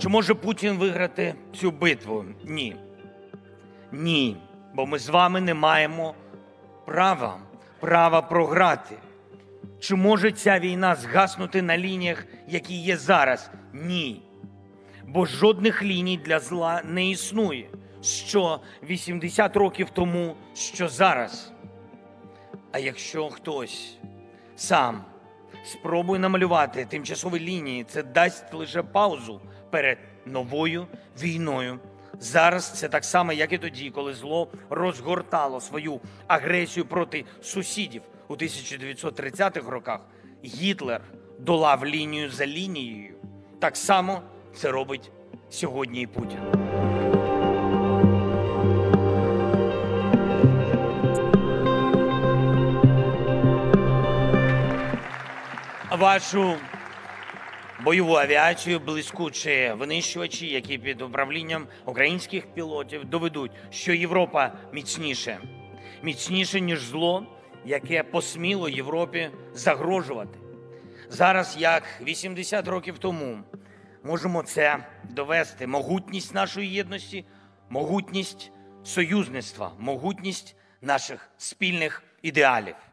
Чи може Путін виграти цю битву? Ні. Ні. Бо ми з вами не маємо права програти. Чи може ця війна згаснути на лініях, які є зараз? Ні. Бо жодних ліній для зла не існує. Що 80 років тому, що зараз. А якщо хтось сам спробує намалювати тимчасові лінії, це дасть лише паузу перед новою війною. Зараз це так само, як і тоді, коли зло розгортало свою агресію проти сусідів у 1930-х роках. Гітлер долав лінію за лінією. Так само це робить сьогодні і Путін. Вашу бойову авіацію, блискучі винищувачі, які під управлінням українських пілотів доведуть, що Європа міцніше, ніж зло, яке посміло Європі загрожувати. Зараз, як 80 років тому, можемо це довести. Могутність нашої єдності, могутність союзництва, могутність наших спільних ідеалів.